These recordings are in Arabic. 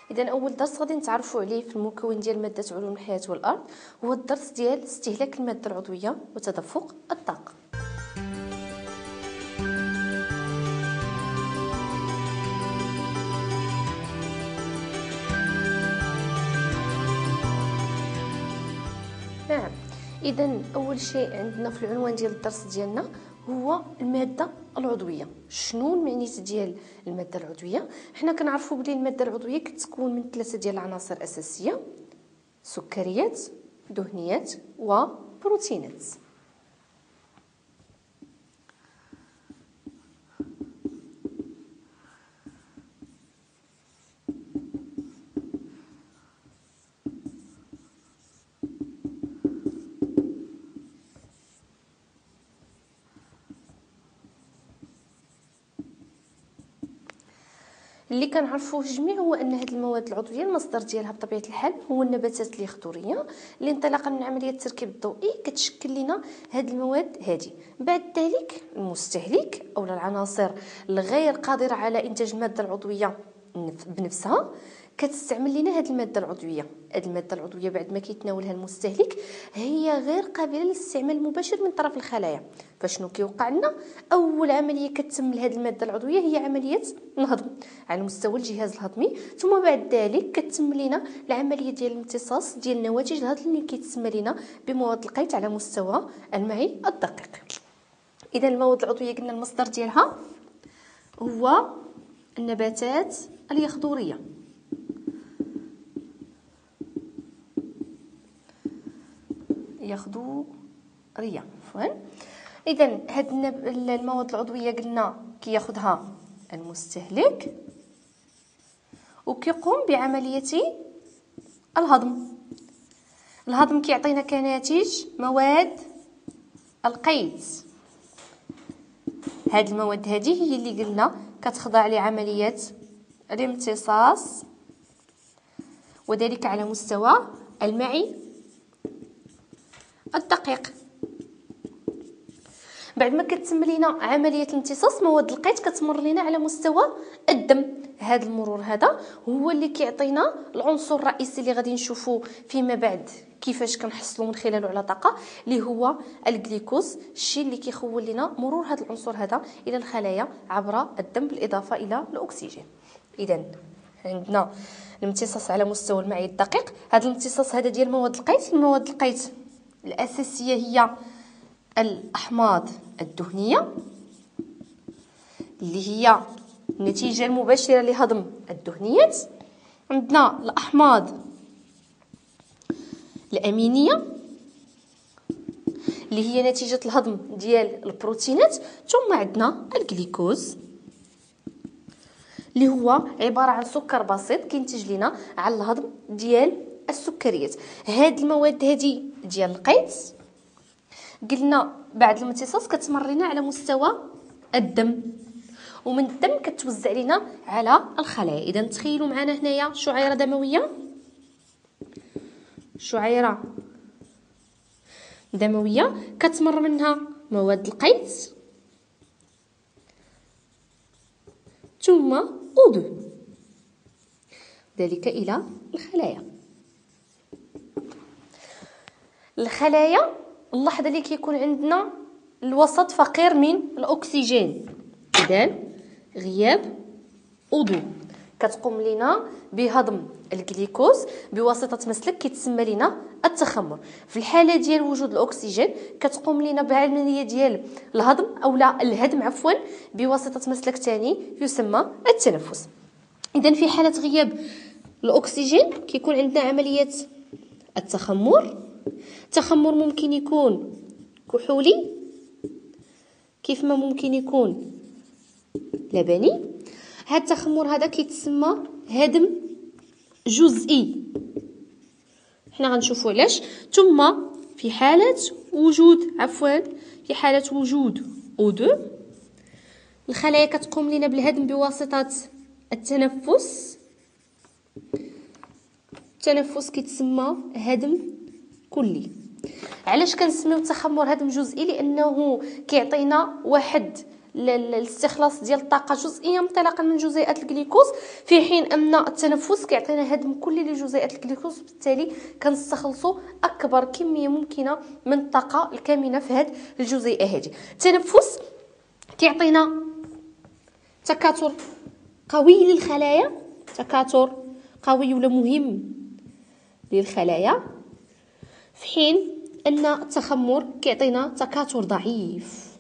اذا اول درس غادي نتعرفوا عليه في المكون ديال ماده علوم الحياه والارض هو الدرس ديال استهلاك الماده العضويه وتدفق الطاقه. نعم، اذا اول شيء عندنا في العنوان ديال الدرس ديالنا هو الماده العضويه. شنو المعنيات ديال الماده العضويه؟ حنا كنعرفوا بلي الماده العضويه كتكون من 3 ديال العناصر اساسيه: سكريات، دهنيات وبروتينات. اللي كنعرفوه جميع هو ان هذه المواد العضويه المصدر ديالها بطبيعه الحال هو النباتات اليخضريه اللي انطلاقا من عمليه التركيب الضوئي كتشكل لنا هذه المواد هذه. بعد ذلك المستهلك او العناصر الغير قادره على انتاج الماده العضويه بنفسها كتستعمل لنا هذه الماده العضويه. هذه الماده العضويه بعد ما كيتناولها المستهلك هي غير قابله للاستعمال المباشر من طرف الخلايا. فشنو كيوقع لنا؟ اول عمليه كتتم لهذه الماده العضويه هي عمليه الهضم على مستوى الجهاز الهضمي، ثم بعد ذلك كتتم لنا العمليه ديال الامتصاص ديال النواتج الهضم اللي كيتسمى لنا بمواد القيت على مستوى المعي الدقيق. اذا المواد العضويه قلنا المصدر ديالها هو النباتات اليخضريه. يخضريه عفوا. اذا هاد المواد العضويه قلنا كياخذها المستهلك وكيقوم بعمليه الهضم كيعطينا كناتج مواد القيت. هاد المواد هذه هي اللي قلنا كتخضع لعمليه الامتصاص وذلك على مستوى المعي الدقيق. بعد ما كتتم لينا عمليه الامتصاص مواد القيت كتمر لينا على مستوى الدم. هذا المرور هذا هو اللي كيعطينا العنصر الرئيسي اللي غادي نشوفوا فيما بعد كيفاش كنحصلوا من خلاله على طاقه، اللي هو الجليكوز، الشيء اللي كيخول لنا مرور هذا العنصر هذا الى الخلايا عبر الدم بالاضافه الى الاكسجين. اذا عندنا الامتصاص على مستوى المعي الدقيق. هذا الامتصاص هذا ديال مواد القيت. المواد القيت الاساسيه هي الاحماض الدهنيه اللي هي النتيجه المباشره لهضم الدهنيات. عندنا الاحماض الامينيه اللي هي نتيجه الهضم ديال البروتينات. ثم عندنا الجليكوز اللي هو عباره عن سكر بسيط كينتج لنا على الهضم ديال السكريات. هاد المواد هذه ديال القيت قلنا بعد الامتصاص كتمر لنا على مستوى الدم ومن الدم كتوزع لنا على الخلايا. اذا تخيلوا معنا هنايا شعيره دمويه، شعيره دمويه كتمر منها مواد القيت ثم O2 ذلك الى الخلايا. اللحظه اللي كيكون عندنا الوسط فقير من الاكسجين، اذا غياب O2 كتقوم لنا بهضم الجليكوز بواسطه مسلك كيتسمى لنا التخمر. في الحاله ديال وجود الاكسجين كتقوم لنا بعمليه ديال الهضم او لا الهدم عفوا بواسطه مسلك ثاني يسمى التنفس. اذا في حاله غياب الاكسجين كيكون عندنا عمليه التخمر. التخمر ممكن يكون كحولي كيف ما ممكن يكون لبني. هذا التخمر هذا كيتسمى هدم جزئي، حنا غنشوفوا علاش. ثم في حاله وجود O2 الخلايا كتقوم لنا بالهدم بواسطه التنفس. التنفس كيتسمى هدم كلي. علاش كنسميو التخمر هدم جزئي؟ لانه كيعطينا واحد الاستخلاص ديال الطاقه جزئيه انطلاقا من جزيئات الجليكوز، في حين ان التنفس كيعطينا هدم كلي لجزيئات الجليكوز، بالتالي كنستخلصوا اكبر كميه ممكنه من الطاقه الكامنه في هذه الجزيئه هذه. التنفس كيعطينا تكاثر قوي للخلايا، تكاثر قوي ولا مهم للخلايا، في حين ان التخمر كيعطينا تكاثر ضعيف.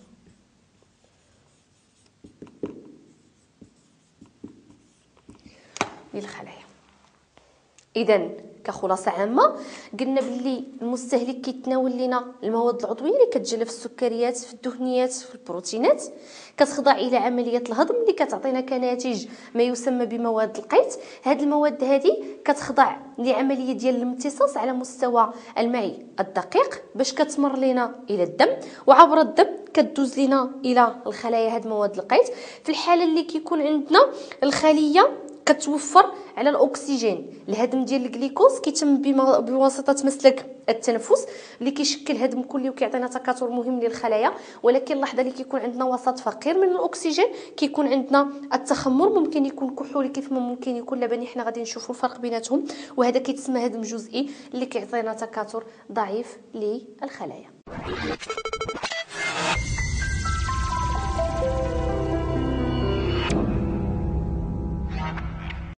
للخلايا. اذا كخلاصه عامه قلنا باللي المستهلك كيتناول لنا المواد العضويه اللي كتجلى في السكريات، في الدهنيات، في البروتينات، كتخضع الى عمليه الهضم اللي كتعطينا كناتج ما يسمى بمواد القيت. هاد المواد هذه كتخضع لعمليه ديال الامتصاص على مستوى المعي الدقيق باش كتمر لنا الى الدم، وعبر الدم كتدوز لنا الى الخلايا هاد مواد القيت. في الحاله اللي كيكون عندنا الخليه كتوفر على الاكسجين، الهضم ديال الجليكوز كيتم بواسطه مسلك التنفس اللي كيشكل هضم كلي وكيعطينا تكاثر مهم للخلايا. ولكن اللحظه اللي كيكون عندنا وسط فقير من الاكسجين كيكون عندنا التخمر، ممكن يكون كحولي كيف ما ممكن يكون لبني، حنا غادي نشوفوا الفرق بيناتهم، وهذا كيتسمى هضم جزئي اللي كيعطينا تكاثر ضعيف للخلايا.